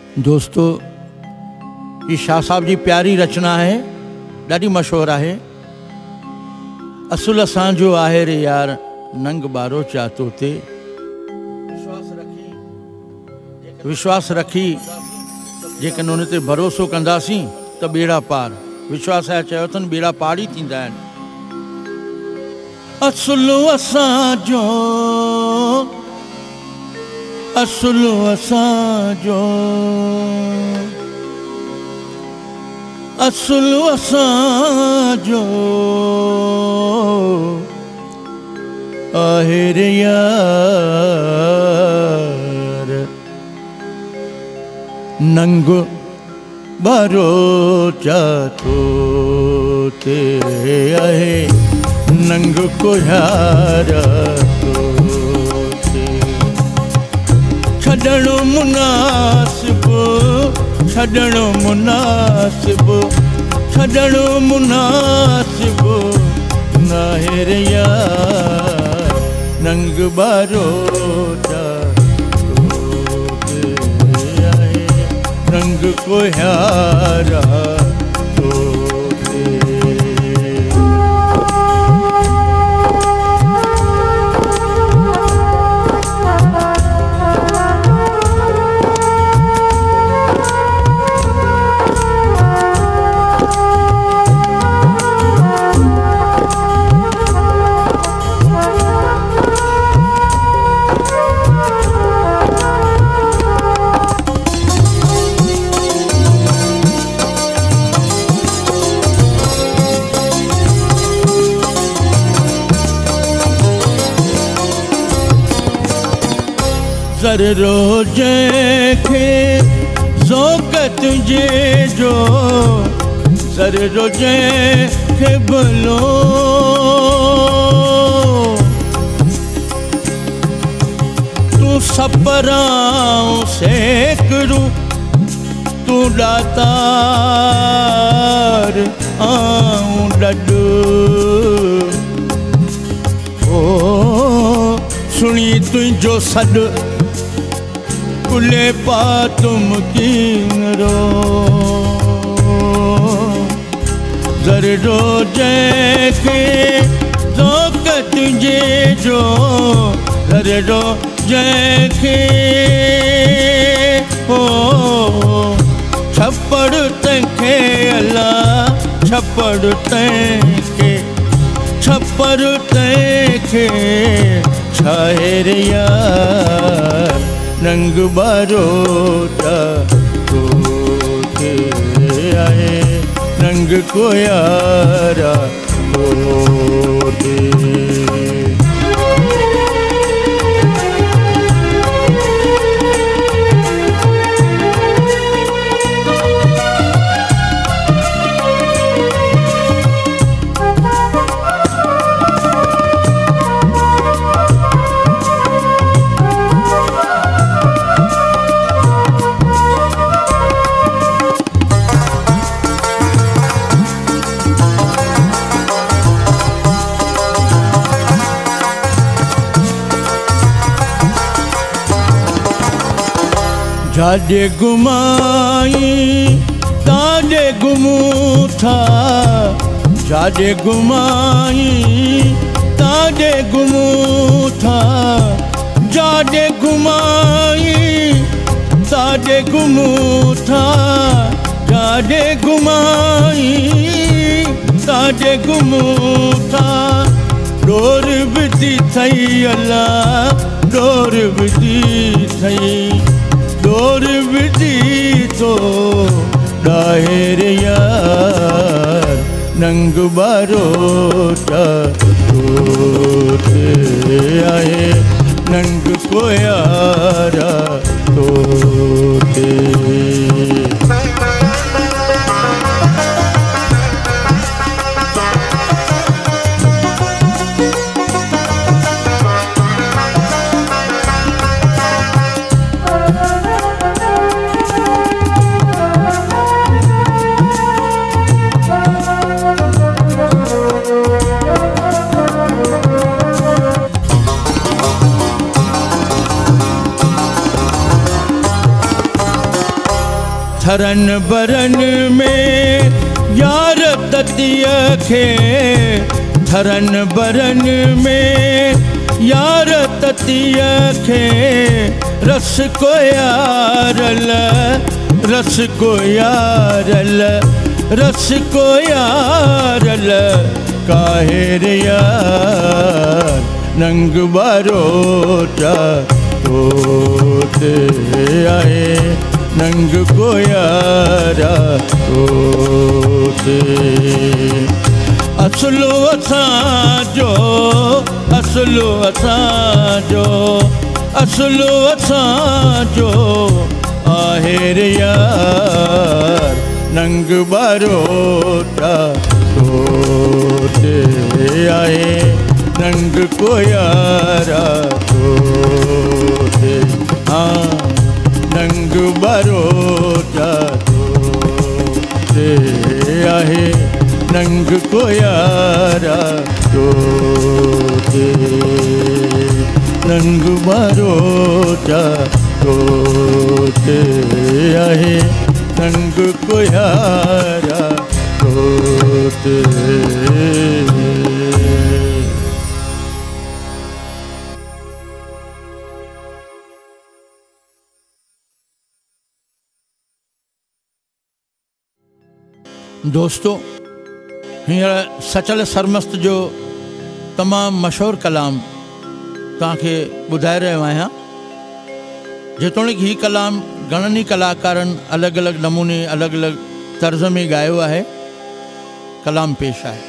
दोस्तों, ये शाह साहब जी प्यारी रचना है, ॾाढी मशहूर है। असुल असांजो आहे रे यार नंग बारो चातो ते, विश्वास रखी जेकॾहिं उन ते भरोसो कंदासीं त बेड़ा पार। विश्वास आहे चयो अथनि बेड़ा पार ई थींदा आहिनि। असुल असांजो, असुल असांजो, असुल असांजो आहे रे यार नंग बारो चातो ते आहे नंग को यारा छड़णो मुनासिब, छड़णो मुनासिब, छड़णो मुनासिब नाहे रे यार नंग बारो चातो आहे रंग को यारा ज़र रोजे खे ज़ौक़त जे जो, ज़र रोजे खे भलो तू सपराऊं सेकड़ू, तू दातार आऊं डडू। ओ सुनी तुझो सॾु कुले पा तुम कीरो, ज़र रोजे खे ज़ौक़त जे जो, ज़र रोजे खे हो छपड़ तंखे अला, छपड़ तंखे, छपड़ तंखे छाहे रे यार नंग बारो चातो ते आहे नंग को यारा ते। जाडे गुमाई ताडे गुमू था, जाडे गुमाई ताडे गुमू था, जाडे गुमाई ताडे गुमू था, जाडे गुमाई ताडे गुमू था। डोर विधी थई अला, डोर विधी थई, डोर विधी तो डाहे रे यार नंग बारो चातो ते आहे नंग को यारा तो ते। थरन बरन में यार ततीअ खे, थरन बरन में यार ततीअ खे, रस को यारल, रस को यारल, रस को यारल, काहे रे यार नंग बारोटा तोते आए, नंग को यारा तोते। असलो असांजो, असलो असांजो, असलो असांजो आहे रे यार नंग बारोटा तोते आए, नंग को यारा तोते। हाँ नंग बारोटा तोते आहे, नंग को यारा तोते, नंग बारोटा तोते आहे, नंग को यारा तोते। दोस्तों, हींअर सचल सरमस्त जो तमामु मशहूरु कलाम तव्हांखे ॿुधाए रहियो आहियां। जेतोणीकि हीउ कलाम घणनि ई कलाकारनि अलॻि अलॻि नमूने अलॻि अलॻि तर्ज़ में ॻायो आहे। कलाम पेश आहे।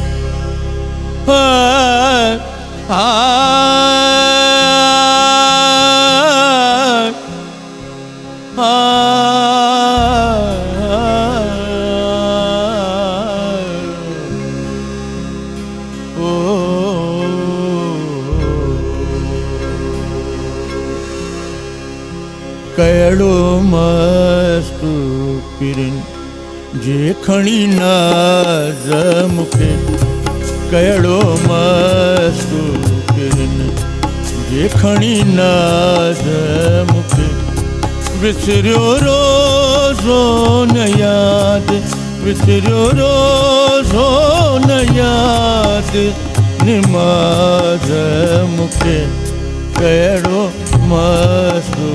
कहिड़ो मस्तु पिरिन जे खणी नाज़ मूंखे, कहिड़ो मस्तु पिरिन जे खणी नाज़ मूंखे, विसरियो रोज़ो न यादि, विसरियो रोज़ो न यादि, निमाज़ मूंखे, कहिड़ो मस्तु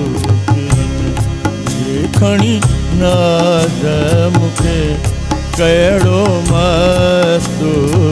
खणी नाज़ मूंखे, कहिड़ो मस्तु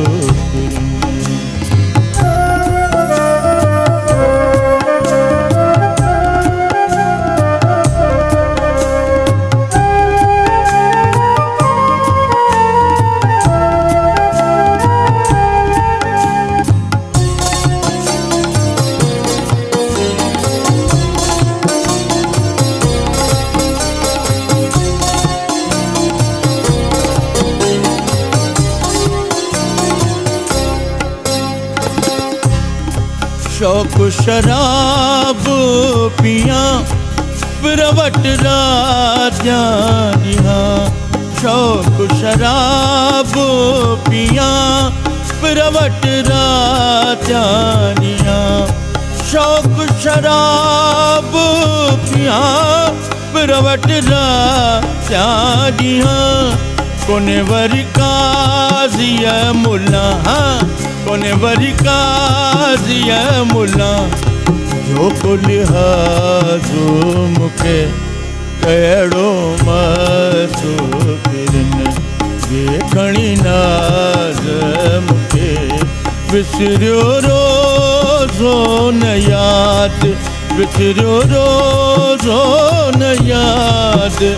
शौक शराब पिया पिरवट रातियां ॾींहां, शौक शराब पिया पिरवट रातियां ॾींहां, शौक शराब पिया पिरवट रातियां ॾींहां, कोने वरी काज़ीअ मुल्ला, कोने वरी काज़ीअ मुल्ला, जो को लिहाज़ो मूंखे, कहिड़ो मस्तु पिरिन जे खणी नाज़ मूंखे, विसरियो रोज़ो न यादि, विसरियो रोज़ो न यादि,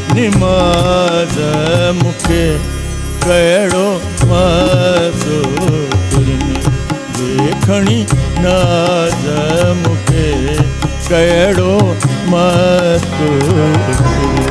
निमाज़ मूंखे, कहिड़ो मस्तु पिरिन जे खणी नाज़ मूंखे, कहिड़ो मस्तु पिरिन।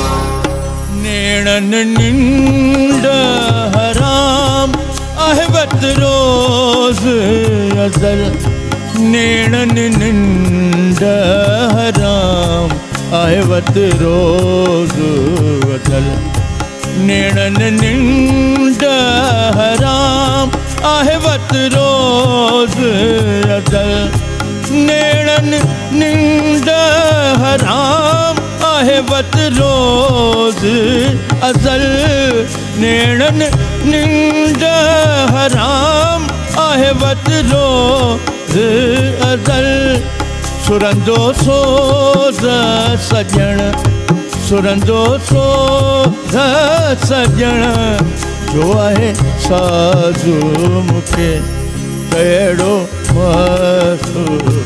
निंड हराम आहे वठ वत रोज़ अज़ल नेणन निंड हराम आहे वत रोज़ अज़ल नेणन निंड हराम आहे वत रोज़ अज़ल नेणन निंड हराम आहे वत रोज़ अज़ल नेणन निंड हराम आहे वत रोज़ अज़ल सुरंदो सोज़ सजण सुरंदो सोज़ सजण जो आहे साज़ु मूंखे कहिड़ो मस्तु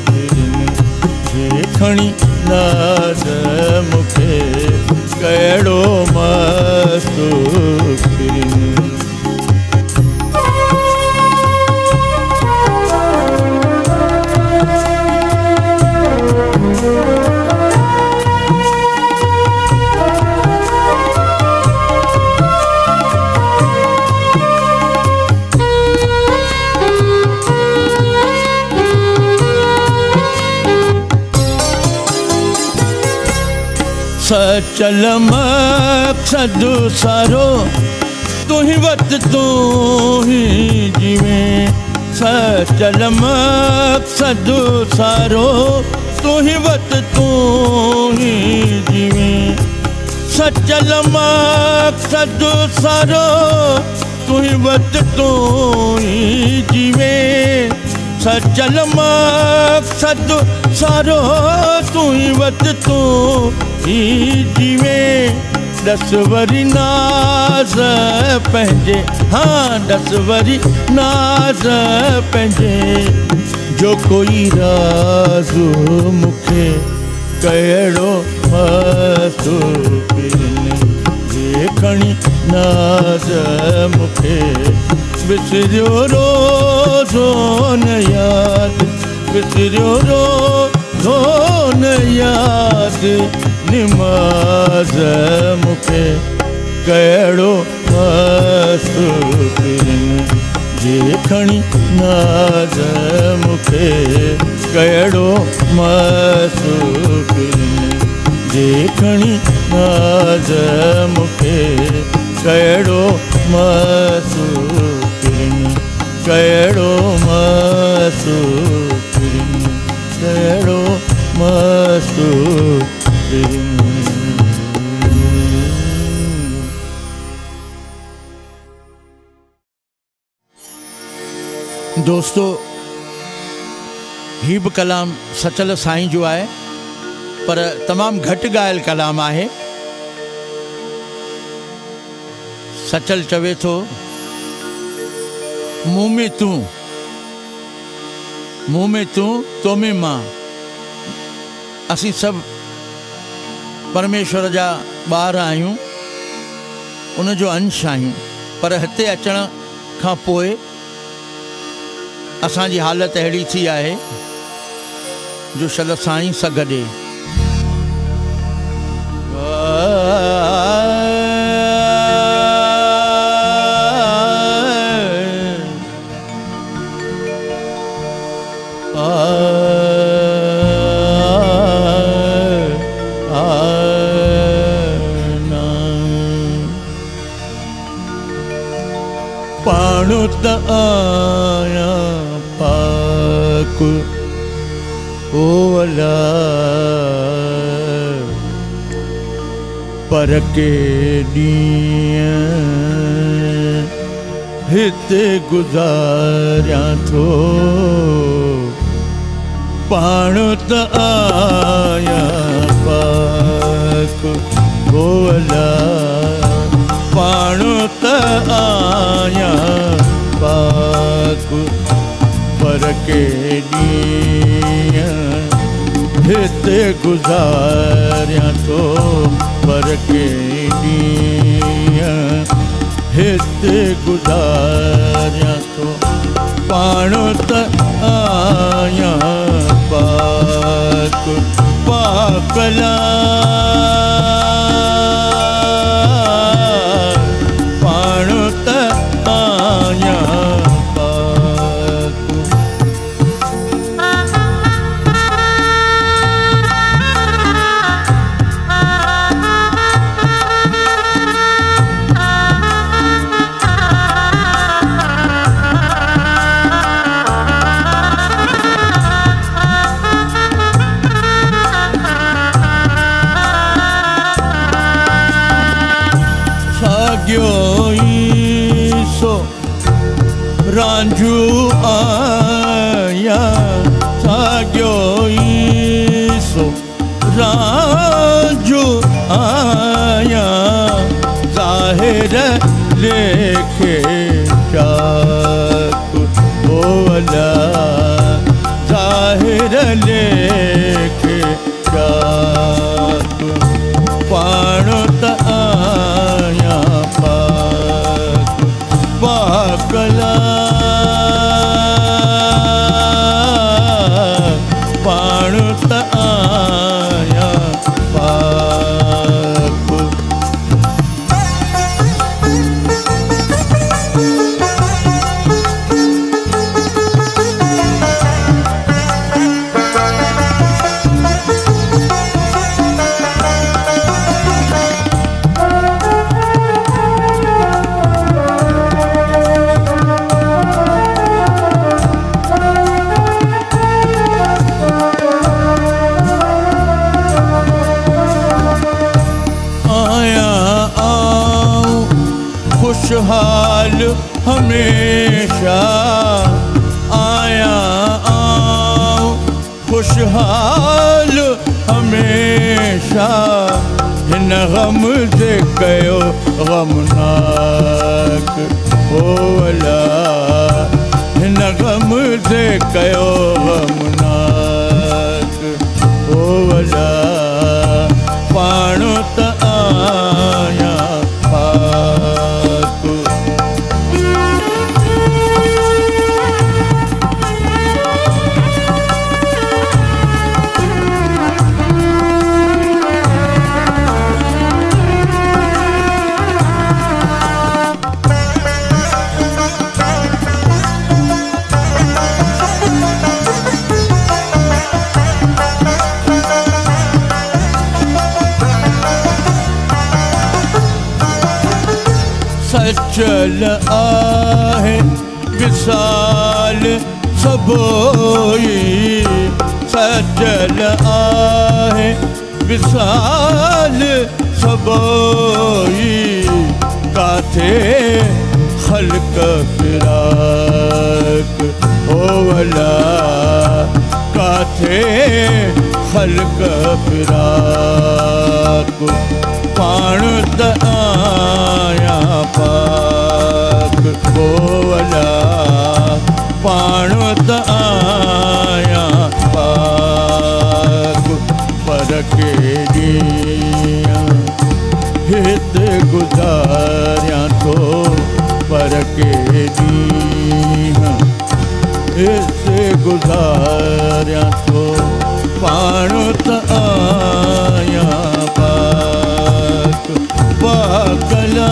जे खणी नाज़ मूंखे कहिड़ो मस्तु सचल मक़सद सारो तू ही वत तू ही जीवे सचल मक़सद सारो तू ही वत तू ही जीवे सचल मक़सद सारो तू ही वत तू ही जीवे सचल मक़सद सारो तू ही वत तू ही जीवे दस वरी नाज़ पंहिंजे हाँ दस वरी नाज़ पंहिंजे जो कोई राज़ मूंखे कहिड़ो मस्तु जे खणी नाज़ मूंखे विसरियो रोज़ो न यादि विसरियो रोज़ो न यादि निमाज़ मूंखे कहिड़ो मस्तु जे खणी नाज़ मूंखे कहिड़ो मस्तु जे खणी नाज़ मूंखे कहिड़ो मस्तु कहिड़ो मस्तु कहिड़ो मस्तु दोस्तों ही भी कलाम सचल साईं जो आहे पर तमामु घटि ॻायल कलाम आहे। सचल चवे थो मुँह में तूं तो में मां असी सब परमेश्वर जा ॿार आहियूं उन जो अंश आहियूं पर हिते अचण खां पोइ असांजी हालत अहिड़ी थी आहे जो शल साईं सां गॾे पाणुत आया पाक ओला पर के ॾींहं हिते गुज़ारियां थो पाणुत आया पाक ओला पाणुत आया पाक पर के ॾींहं हिते गुज़ारियां थो पर के ॾींहं हिते गुज़ारियां थो पाणुत आया पाक पाकला पाणुत आया पाक साॻियो ई सो रांझू आया साॻियो ई सो रांझू आया ज़ाहिर लेखे चाक बोला ज़ाहिर लेखे चाक पाण त आया पाक पाकला पाण त आया पाक खुशहाल हमेशा आया आऊं खुशहाल हमेशा हिन गम से कयो गमनाक बोला हिन गम से कयो गमनाक बोला पाण त आया सचल आहे विसाल सबोई सचल आहे विसाल सबोई काथे खल्क फिराक होवला काथे खल्क फिराक पाण त आया पाक बोला पाण त आया पाक पर के ॾींहं हिते गुज़ारियां थो पर के ॾींहं हिते गुज़ारियां थो पाण त आया पाक पाकला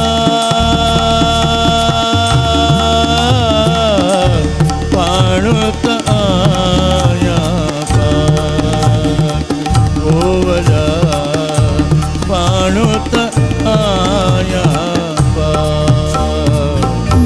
पाण त आया पाक बोला पाण त आया पाक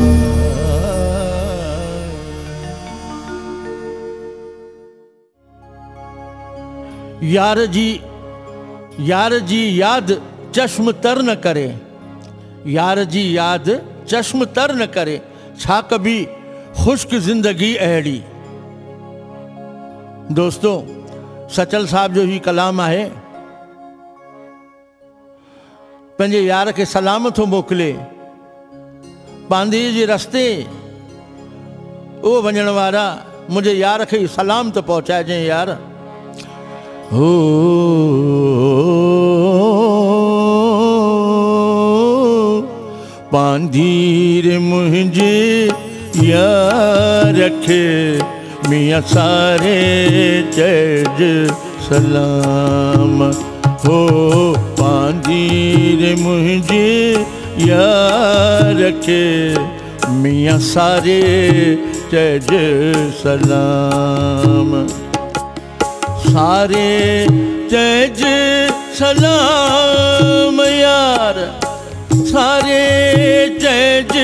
यार जी याद चश्म तर न करे यार जी याद चश्म तर न करे छा कभी खुश्क जिंदगी अहिड़ी दोस्तों सचल साहब जो ही कलाम आहे पंहिंजे यार खे सलाम थो मोकिले पांधी जे रस्ते उहो वञण वारा मुंहिंजे यार खे सलाम तो पहुचाइजांइ यार हो पांधीर मुझे यार खे मियाँ सारे चढ़ सलाम हो पांधीर मुझे यार खे मियाँ सारे चढ़ सलाम सारे चढ़ सलाम यार सारे चढ़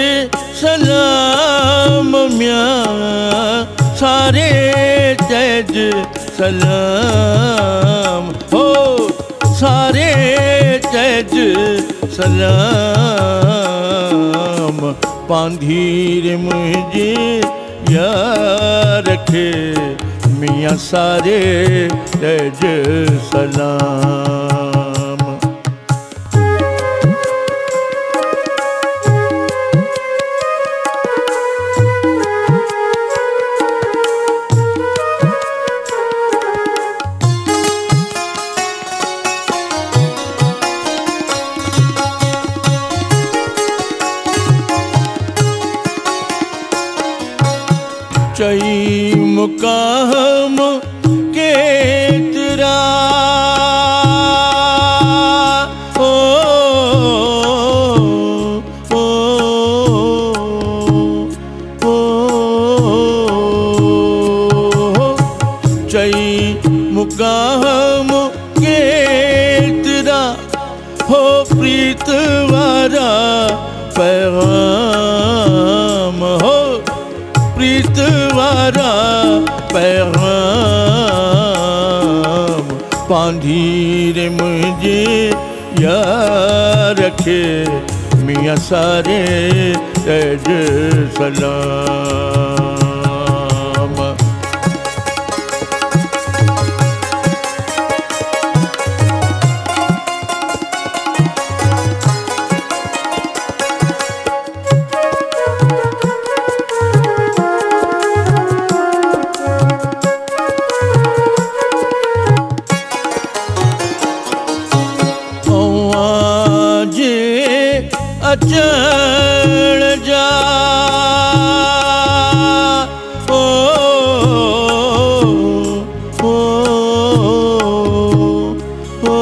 सलाम मियाँ सारे चढ़ सलाम हो सारे चढ़ सलाम पांधीर मुझे यार रखे मियाँ सारे तेज सलाम। चई मुकाम केतरा ओ ओ ओ चई मुकाम केतरा हो प्रीत वारा पैगाम हो प्रीत वारा पैगाम पांधीर मुझे यार रखे मियाँ सारे तेज सलाम। अचण जा ओ ओ ओ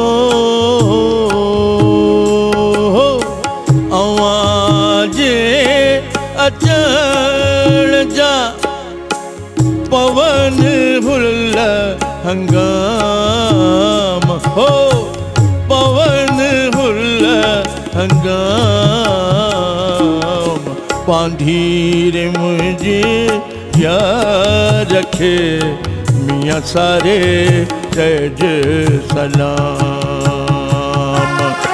आवाजे अचण जा पवन भुल हंगाम हो पवन भुल हंगाम पांधीर मुझे यार रखे मियाँ सारे तेज सलाम।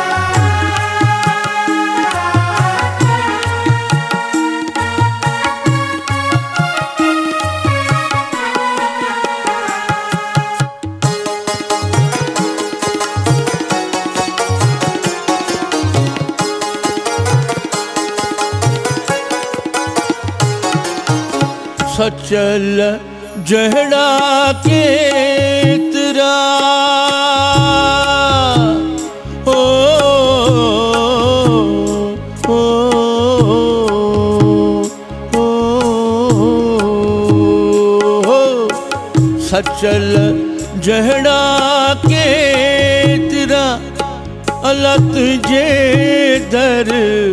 सचल जहड़ा केतरा ओ ओ ओ सचल जहड़ा केतरा अल्लाह तुझे दर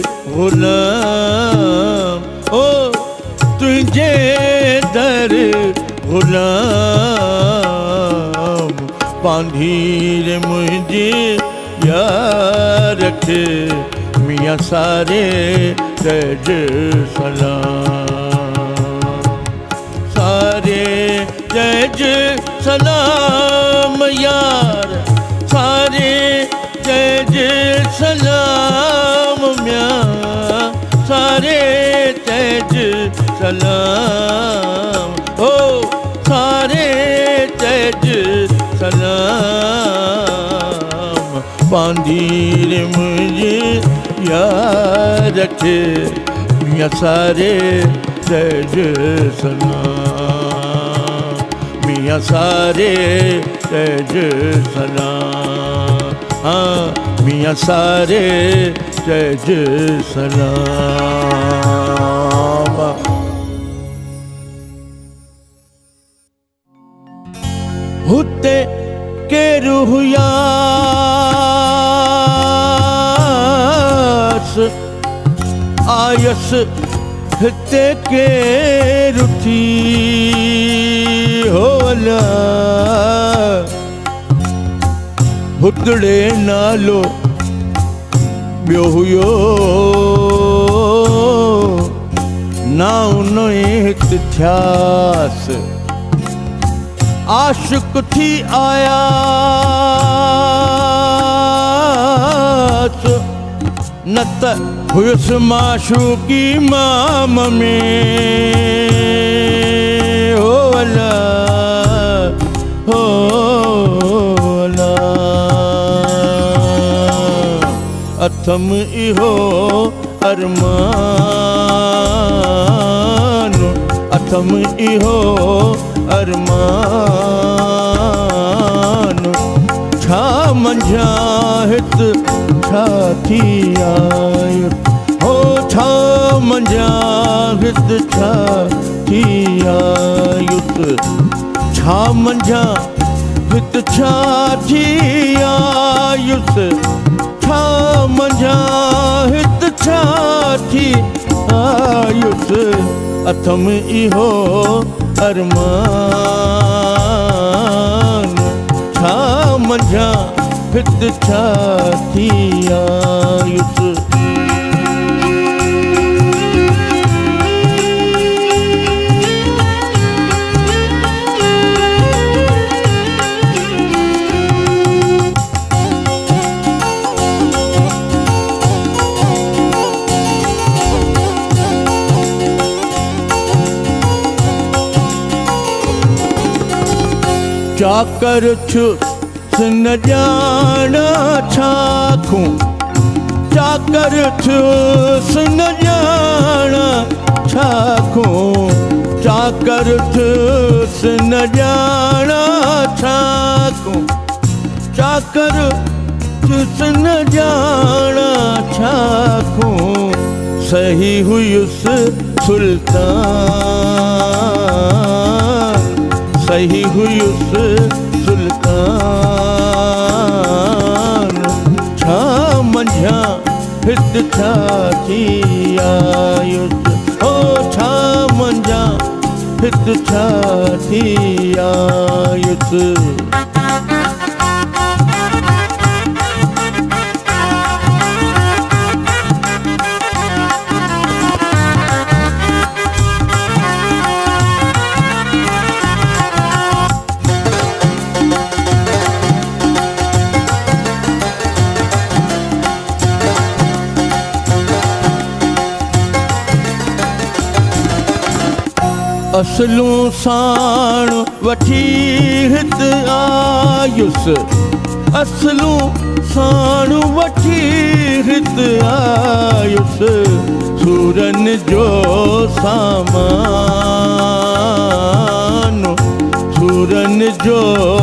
गुलाम ओ तुझे दर गुलाम पांधीर मुझे यार रखे मियाँ सारे तेज सलाम। सारे तेज सलाम यार सारे तेज सलाम म्याँ सारे तेज सलाम ओ सारे तेज सलाम पांधीर मुझे यार रखे मियाँ सारे तेज सलाम मियाँ सारे तेज सलाम हाँ मियाँ सारे तेज सलाम। हुते के रूहयास आयस हिते के रुथी होला हुतड़े नालो ॿियो हुयो ना उनो हित थियास आशिक थी आयास न त हुयुसि माशूकी माम में हो अला हो अला अथम इहो अरमान अथम इहो अरमान छा मंझा हित छा थी आयो हो छा मंझा हित छा थी आयुत छा मंझा हित छा थी आयुत छा मंझा हित छा थी आयुत अथम इहो अरमान छा मंझा हित छा थी आयुत चाकर छु न जाना छाखूं चाकर छु न जाना छाखूं चाकर छु न जाना छाखूं चाकर छु न जाना छाखूं सही हुयुसि सुल्तान सही हुयुसि सुल्तान छा मंझा हित छा थी आयुत हो छा मंझा हित छा थी आयुत असलूं साण वठी हित आयुसि असलूं साण वठी हित आयुसि सूरन जो सामान सूरन जो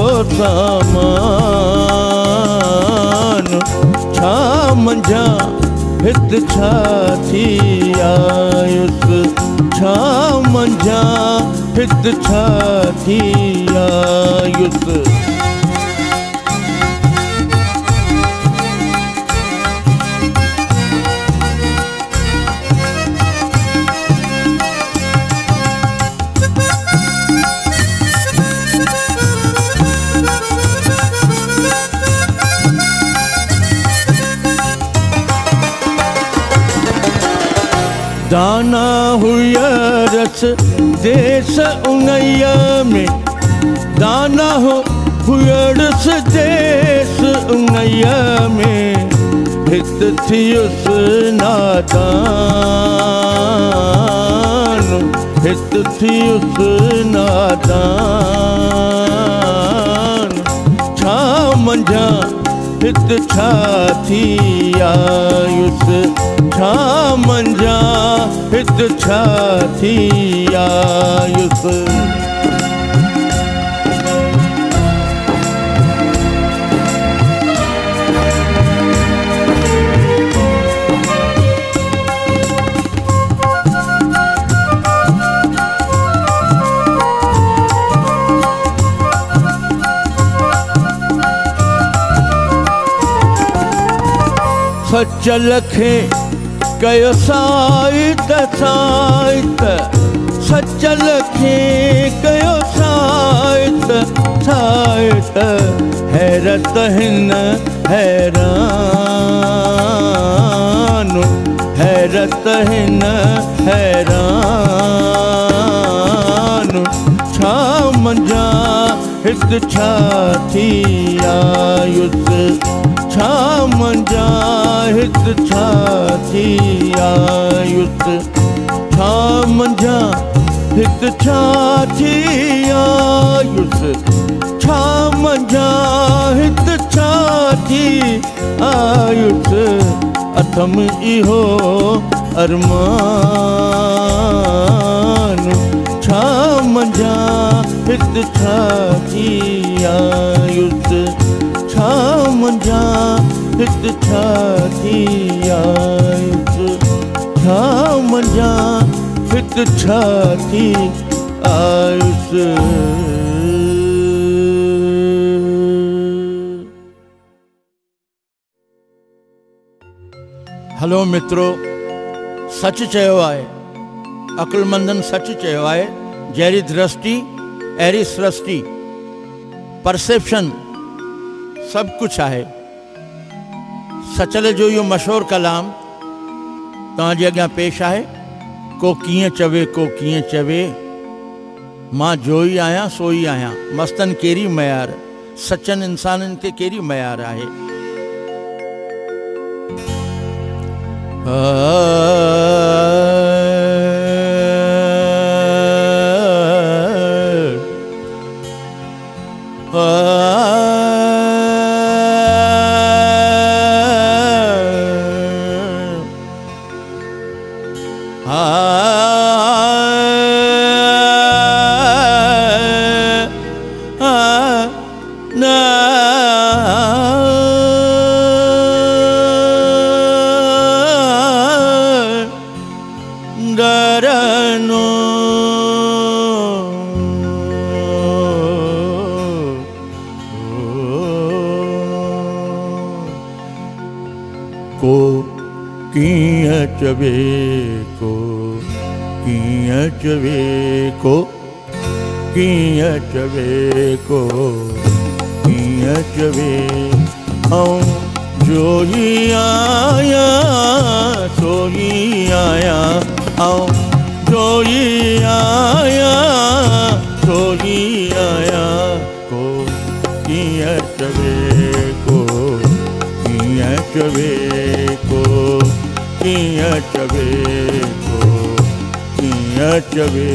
सामान छा मंझा हित छा थी आयुसि छा मंझा हित छा थी आयुसि दाना हुया रस देश उंगैया में दाना हुया रस देश उंगैया में हित थियुसि नादान हित थियुसि नादान छा मंझा हित छा थी आयुसि छा मंझा हित छा थी आयुसि सचल खे कयो साइत साइत सचल खे कयो साइत साइत हैरत हिन हैरान हैरत हिन हैरान छा मंझा हित छा थी आयुसि छा मंझा हित छा थी आयुस छा मंझा हित छा थी आयुस छा मंझा हित छा थी आयुस अथम इहो अरमान छा मंझा हित छा थी आयुस छा मंझा हित छा थी आयुस छा मंझा हित छा थी आयुस। हलो मित्रो, सच चयो आहे, अकुलमंदन सच चयो आहे, जहिड़ी दृष्टि अहिड़ी सृष्टि, परसेप्शन सभु कुझु आहे। सचल जो इहो मशहूरु कलाम तव्हांजे अॻियां पेश आहे। को कीअं चवे को कीअं चवे, मां जो ई आहियां सो ई आहियां। मस्तनि कहिड़ी मयार, सचनि इंसाननि ते कहिड़ी मयार आहे। चवे को कीअं चवे को कीअं चवे को कीअं चवे ऐं जो ही आया सो ही आया ऐं जो ही आया सो ही आया को कीअं चवे को कीअं चवे को कीअं चवे को कीअं चवे।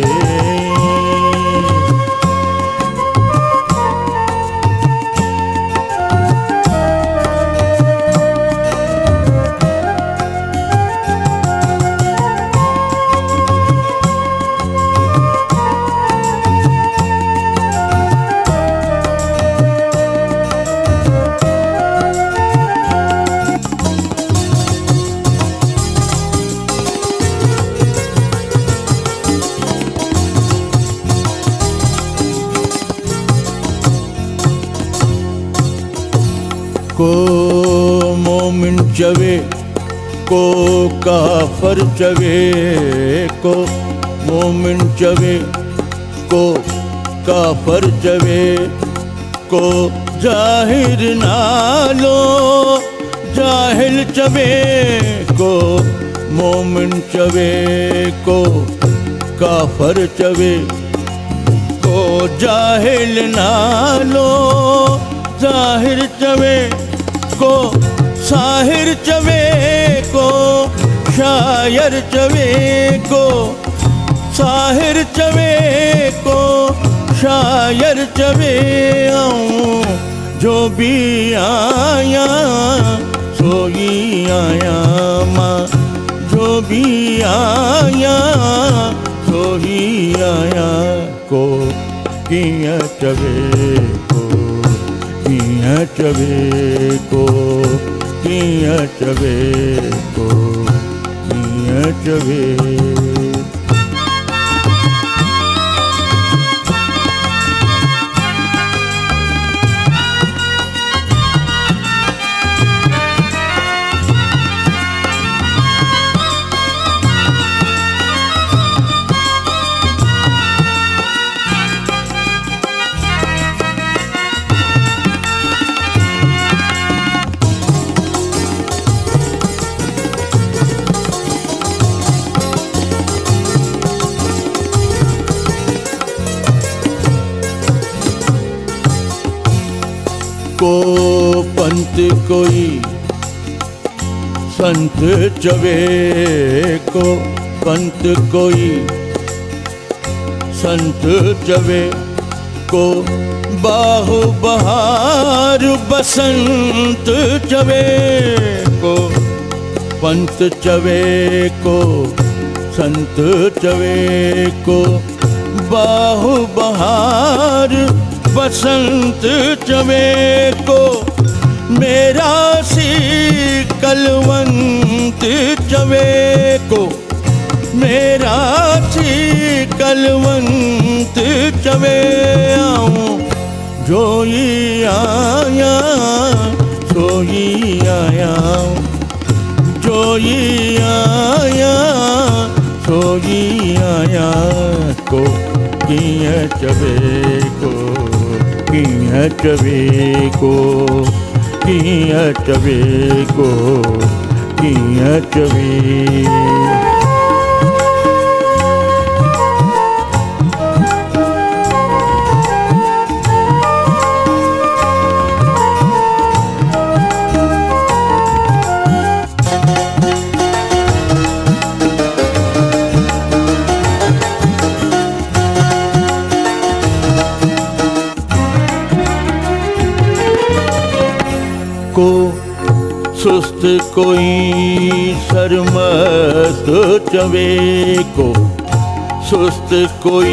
को मोमिन चवे को काफर चवे को मोमिन चवे को काफर चवे को जाहिर नालो जाहिल चवे को मोमिन चवे को काफर चवे को जाहिल नालो जाहिर चवे को साहिर चवे को शायर चवे को साहिर चवे को शायर चवे जो भी आया सो ही आया मां जो भी आया सो ही आया को कीअं चवे को कीअं चवे को कीअं चवे को कीअं चवे। को पंत कोई संत चवे को, पंत कोई संत चवे को, बाहु बहार बसंत चवे को, पंत चवे को संत चवे को, बाहु बहार बसंत चवे को, मेरा सी कलवंत चवे को, मेरा सी कलवंत चवे आऊं, जोई आया सोई आया, जोई आया सोई आया को, किया चवे को, किया चवे को, किया चवे को, किया चवे। को सुस्त कोई सरमस्त चवे को, सुस्त कोई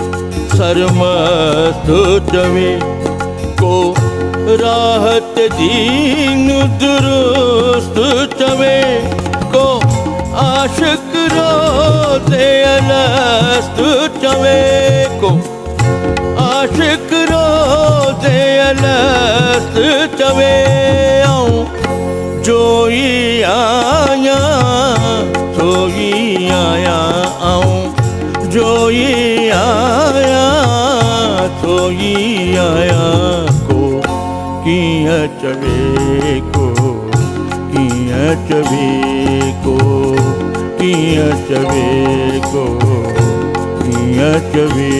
सरमस्त चवे को, राहत दीन दुरुस्त चवे को, आशिक रोज़े अलस्त चवे को, आशिक रोज़े अलस्त चवे आऊं, जोई आया सोई आया आऊं, जोई आया सोई आया को, किया चवे को, किया चवे को, किया चवे को, किया चवे।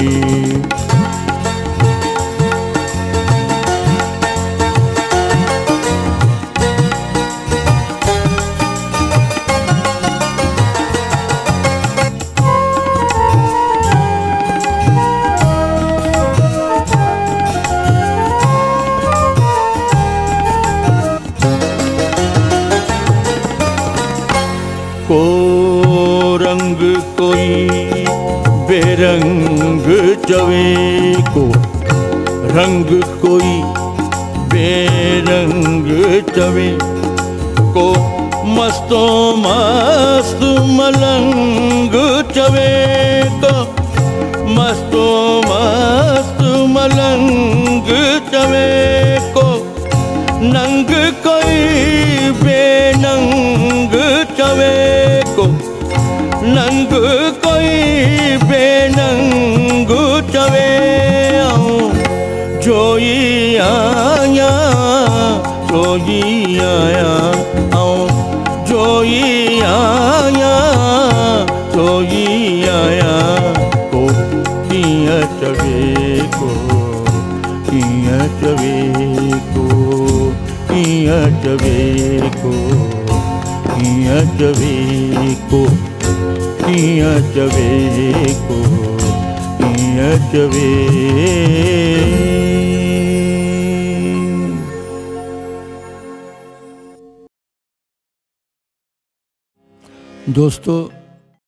को रंग कोई बेरंग चवे को, रंग कोई बेरंग चवे को, मस्तो मस्त मलंग चवे को, मस्तो मस्त मलंग चवे को, नंग कोई बेनंग चवे को, नंग कोई बेनंग चवे आऊं, जोई आया सोई आया आऊं, जोई आया सोई आया को, किया चवे को, किया चवे को, किया चवे को, किया चवे को, किया चवे को, किया चवे। दोस्तों